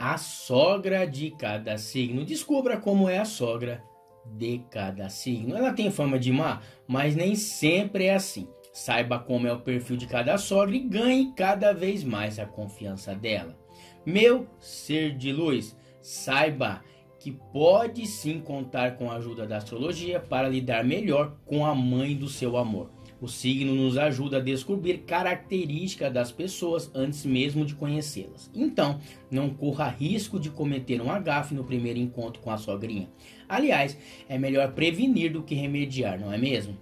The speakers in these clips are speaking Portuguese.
A sogra de cada signo. Descubra como é a sogra de cada signo. Ela tem fama de má, mas nem sempre é assim. Saiba como é o perfil de cada sogra e ganhe cada vez mais a confiança dela. Meu ser de luz, saiba que pode sim contar com a ajuda da astrologia para lidar melhor com a mãe do seu amor. O signo nos ajuda a descobrir características das pessoas antes mesmo de conhecê-las. Então, não corra risco de cometer um agafe no primeiro encontro com a sogrinha. Aliás, é melhor prevenir do que remediar, não é mesmo?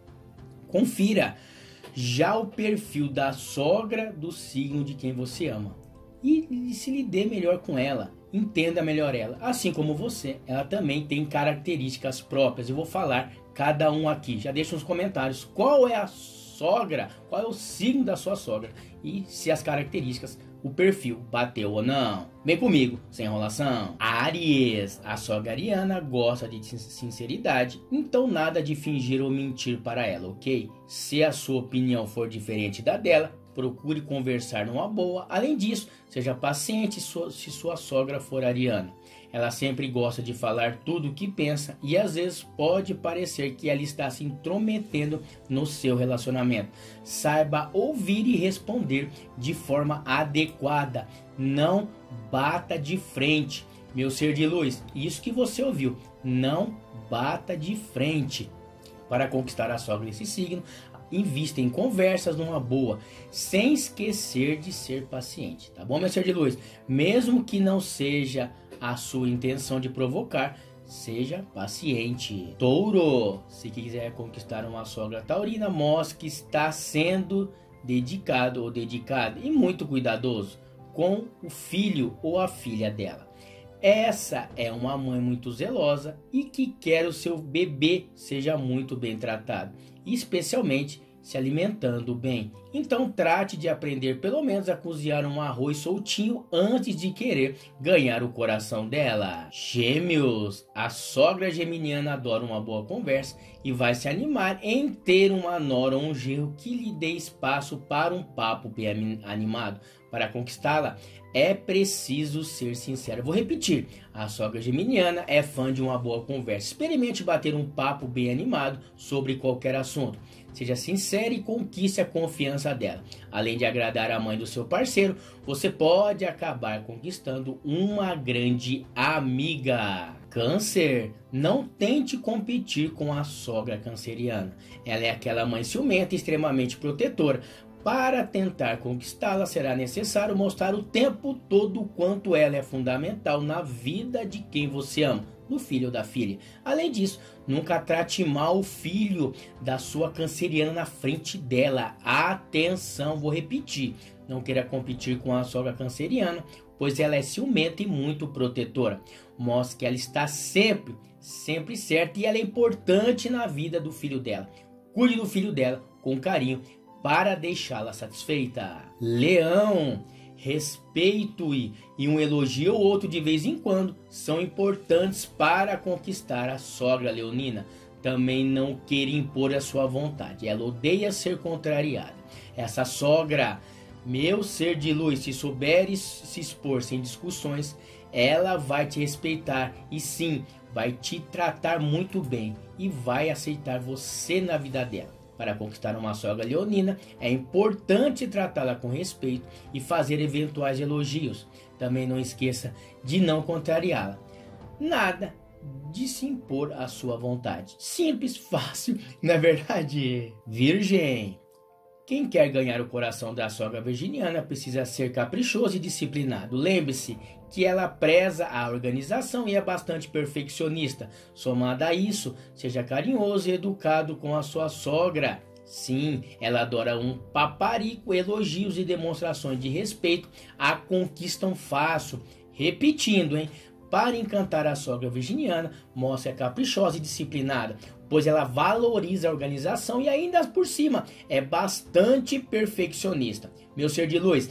Confira já o perfil da sogra do signo de quem você ama e se lide melhor com ela. Entenda melhor ela. Assim como você, ela também tem características próprias. Eu vou falar cada um aqui. Já deixa nos comentários qual é a sogra, qual é o signo da sua sogra e se as características, o perfil bateu ou não. Vem comigo, sem enrolação. Áries, a sogra ariana gosta de sinceridade, então nada de fingir ou mentir para ela, ok? Se a sua opinião for diferente da dela, procure conversar numa boa. Além disso, seja paciente se sua sogra for ariana. Ela sempre gosta de falar tudo o que pensa e às vezes pode parecer que ela está se intrometendo no seu relacionamento. Saiba ouvir e responder de forma adequada. Não bata de frente. Meu ser de luz, isso que você ouviu. Não bata de frente. Para conquistar a sogra desse signo, invista em conversas numa boa, sem esquecer de ser paciente, tá bom, meu ser de luz? Mesmo que não seja a sua intenção de provocar, seja paciente. Touro, se quiser conquistar uma sogra taurina, mostre que está sendo dedicado ou dedicada e muito cuidadoso com o filho ou a filha dela. Essa é uma mãe muito zelosa e que quer o seu bebê seja muito bem tratado, especialmente se alimentando bem. Então trate de aprender pelo menos a cozinhar um arroz soltinho antes de querer ganhar o coração dela. Gêmeos, a sogra geminiana adora uma boa conversa e vai se animar em ter uma nora ou um genro que lhe dê espaço para um papo bem animado. Para conquistá-la, é preciso ser sincero. Vou repetir, a sogra geminiana é fã de uma boa conversa. Experimente bater um papo bem animado sobre qualquer assunto. Seja sincero e conquiste a confiança dela. Além de agradar a mãe do seu parceiro, você pode acabar conquistando uma grande amiga. Câncer, não tente competir com a sogra canceriana. Ela é aquela mãe ciumenta e extremamente protetora. Para tentar conquistá-la, será necessário mostrar o tempo todo o quanto ela é fundamental na vida de quem você ama, do filho ou da filha. Além disso, nunca trate mal o filho da sua canceriana na frente dela. Atenção, vou repetir. Não queira competir com a sogra canceriana, pois ela é ciumenta e muito protetora. Mostre que ela está sempre certa e ela é importante na vida do filho dela. Cuide do filho dela com carinho para deixá-la satisfeita. Leão, respeito e um elogio ou outro de vez em quando são importantes para conquistar a sogra leonina. Também não queira impor a sua vontade, ela odeia ser contrariada. Essa sogra, meu ser de luz, se souberes se expor sem discussões, ela vai te respeitar e sim, vai te tratar muito bem e vai aceitar você na vida dela. Para conquistar uma sogra leonina, é importante tratá-la com respeito e fazer eventuais elogios. Também não esqueça de não contrariá-la. Nada de se impor à sua vontade. Simples, fácil, não é verdade? Virgem, quem quer ganhar o coração da sogra virginiana precisa ser caprichoso e disciplinado. Lembre-se que ela preza a organização e é bastante perfeccionista. Somada a isso, seja carinhoso e educado com a sua sogra. Sim, ela adora um paparico, elogios e demonstrações de respeito a conquistam fácil. Repetindo, para encantar a sogra virginiana, mostre a caprichosa e disciplinada, pois ela valoriza a organização e ainda por cima é bastante perfeccionista. Meu ser de luz,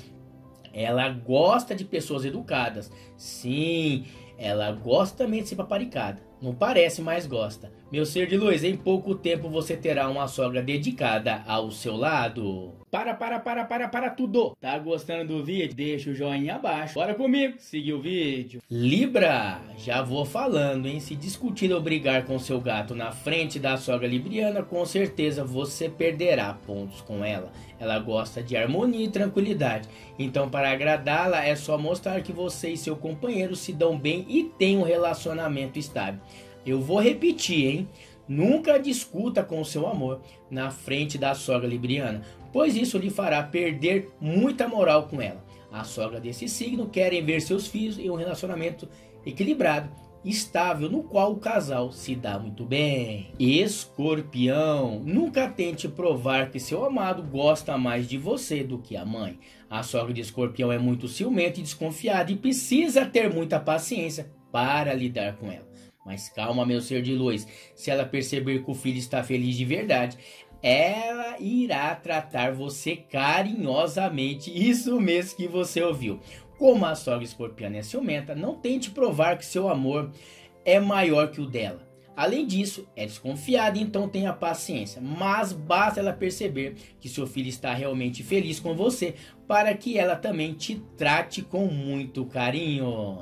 ela gosta de pessoas educadas. Sim, ela gosta também de ser paparicada. Não parece, mas gosta. Meu ser de luz, em pouco tempo você terá uma sogra dedicada ao seu lado. Para tudo. Tá gostando do vídeo? Deixa o joinha abaixo. Bora comigo, seguir o vídeo. Libra, já vou falando, hein? Se discutir ou brigar com seu gato na frente da sogra libriana, com certeza você perderá pontos com ela. Ela gosta de harmonia e tranquilidade. Então, para agradá-la, é só mostrar que você e seu companheiro se dão bem e têm um relacionamento estável. Eu vou repetir, hein? Nunca discuta com o seu amor na frente da sogra libriana, pois isso lhe fará perder muita moral com ela. A sogra desse signo querem ver seus filhos em um relacionamento equilibrado, estável, no qual o casal se dá muito bem. Escorpião, nunca tente provar que seu amado gosta mais de você do que a mãe. A sogra de Escorpião é muito ciumenta e desconfiada e precisa ter muita paciência para lidar com ela. Mas calma, meu ser de luz, se ela perceber que o filho está feliz de verdade, ela irá tratar você carinhosamente, isso mesmo que você ouviu. Como a sogra escorpiana é ciumenta, não tente provar que seu amor é maior que o dela. Além disso, é desconfiada, então tenha paciência. Mas basta ela perceber que seu filho está realmente feliz com você, para que ela também te trate com muito carinho.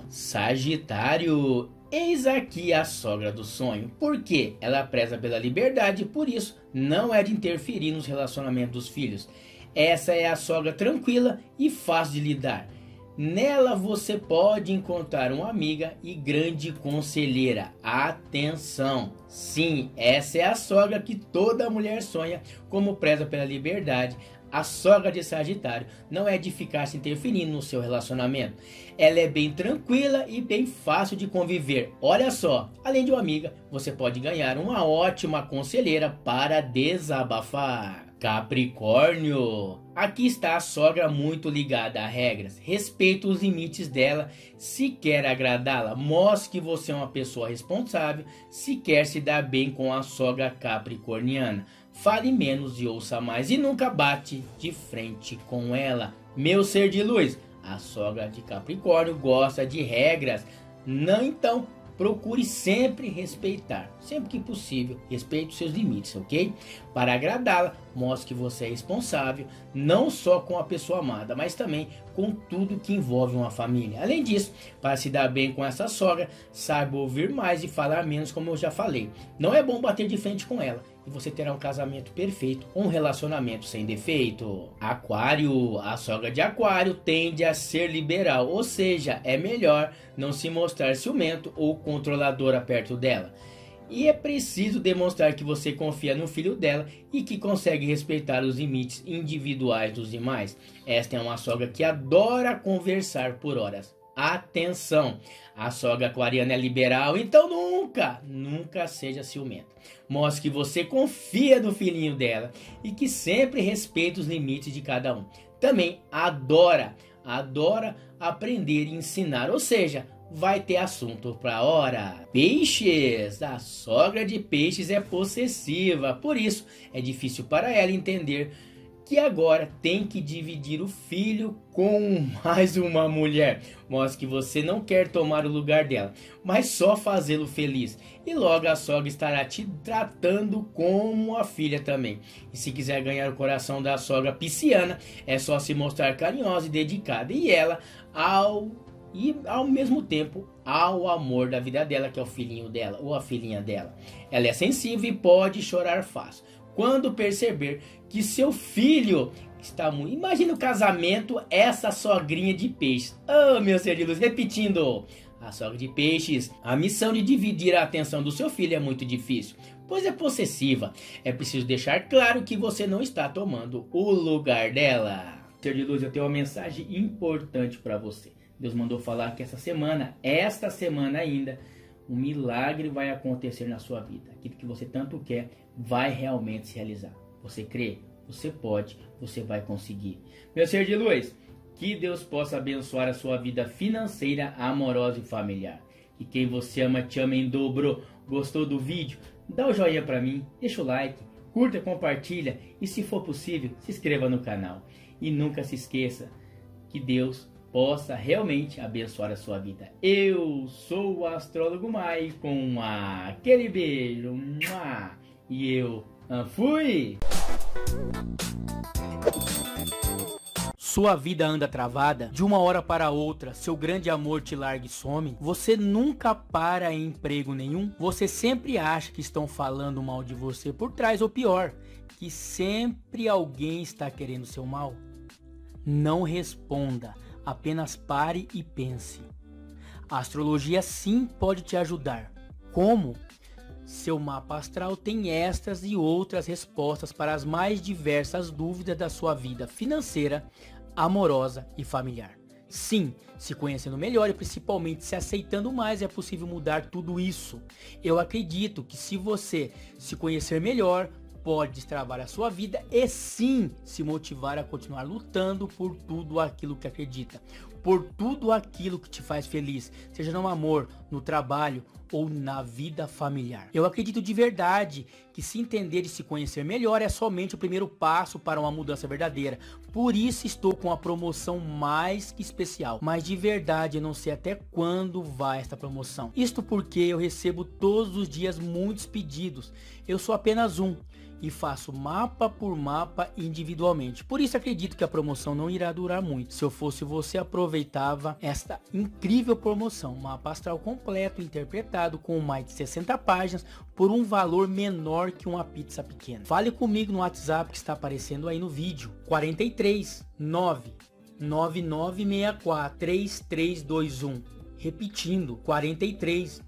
Sagitário, eis aqui a sogra do sonho. Porque ela preza pela liberdade e por isso não é de interferir nos relacionamentos dos filhos. Essa é a sogra tranquila e fácil de lidar. Nela você pode encontrar uma amiga e grande conselheira. Atenção! Sim, essa é a sogra que toda mulher sonha, como preza pela liberdade. A sogra de Sagitário não é de ficar se interferindo no seu relacionamento. Ela é bem tranquila e bem fácil de conviver. Olha só, além de uma amiga, você pode ganhar uma ótima conselheira para desabafar. Capricórnio, aqui está a sogra muito ligada a regras. Respeite os limites dela. Se quer agradá-la, mostre que você é uma pessoa responsável. Se quer se dar bem com a sogra capricorniana, fale menos e ouça mais. E nunca bate de frente com ela. Meu ser de luz, a sogra de Capricórnio gosta de regras. Não, então procure sempre respeitar, sempre que possível, respeite os seus limites, ok? Para agradá-la, mostre que você é responsável, não só com a pessoa amada, mas também com tudo que envolve uma família. Além disso, para se dar bem com essa sogra, saiba ouvir mais e falar menos, como eu já falei. Não é bom bater de frente com ela, e você terá um casamento perfeito, um relacionamento sem defeito. Aquário, a sogra de Aquário tende a ser liberal, ou seja, é melhor não se mostrar ciumento ou controladora perto dela. E é preciso demonstrar que você confia no filho dela e que consegue respeitar os limites individuais dos demais. Esta é uma sogra que adora conversar por horas. Atenção, a sogra aquariana é liberal, então nunca seja ciumenta. Mostre que você confia no filhinho dela e que sempre respeita os limites de cada um. Também adora aprender e ensinar, ou seja, vai ter assunto pra hora. Peixes, a sogra de Peixes é possessiva, por isso é difícil para ela entender que agora tem que dividir o filho com mais uma mulher. Mostre que você não quer tomar o lugar dela, mas só fazê-lo feliz. E logo a sogra estará te tratando como a filha também. E se quiser ganhar o coração da sogra pisciana, é só se mostrar carinhosa e dedicada. E ela, ao mesmo tempo, ao amor da vida dela, que é o filhinho dela ou a filhinha dela. Ela é sensível e pode chorar fácil quando perceber que seu filho está muito... Imagina o casamento, essa sogrinha de Peixes. Oh, meu ser de luz, repetindo. A sogra de Peixes, a missão de dividir a atenção do seu filho é muito difícil, pois é possessiva. É preciso deixar claro que você não está tomando o lugar dela. Ser de luz, eu tenho uma mensagem importante para você. Deus mandou falar que esta semana ainda, um milagre vai acontecer na sua vida. Aquilo que você tanto quer vai realmente se realizar. Você crê? Você pode, você vai conseguir. Meu ser de luz, que Deus possa abençoar a sua vida financeira, amorosa e familiar. Que quem você ama te ama em dobro. Gostou do vídeo? Dá o joinha para mim, deixa o like, curta, compartilha e, se for possível, se inscreva no canal. E nunca se esqueça que Deus possa realmente abençoar a sua vida. Eu sou o Astrólogo Mai com aquele beijo. E eu fui! sua vida anda travada, de uma hora para outra, seu grande amor te larga e some, você nunca para em emprego nenhum, você sempre acha que estão falando mal de você por trás, ou pior, que sempre alguém está querendo seu mal, não responda, apenas pare e pense. A astrologia sim pode te ajudar. Como? Seu mapa astral tem estas e outras respostas para as mais diversas dúvidas da sua vida financeira, amorosa e familiar. Sim, se conhecendo melhor e principalmente se aceitando mais, é possível mudar tudo isso. Eu acredito que se você se conhecer melhor, pode destravar a sua vida e sim se motivar a continuar lutando por tudo aquilo que acredita, por tudo aquilo que te faz feliz, seja no amor, no trabalho ou na vida familiar. Eu acredito de verdade que se entender e se conhecer melhor é somente o primeiro passo para uma mudança verdadeira. Por isso estou com a promoção mais que especial. Mas de verdade eu não sei até quando vai esta promoção. Isto porque eu recebo todos os dias muitos pedidos. Eu sou apenas um e faço mapa por mapa individualmente. Por isso acredito que a promoção não irá durar muito. Se eu fosse você, aproveitava esta incrível promoção. Mapa astral completo, interpretado com mais de 60 páginas por um valor menor que uma pizza pequena. Fale comigo no WhatsApp que está aparecendo aí no vídeo. 43 9 9964 3321. Repetindo, 43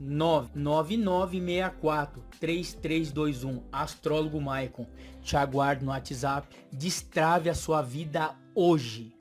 99964 3321. Astrólogo Maicon. Te aguardo no WhatsApp. Destrave a sua vida hoje.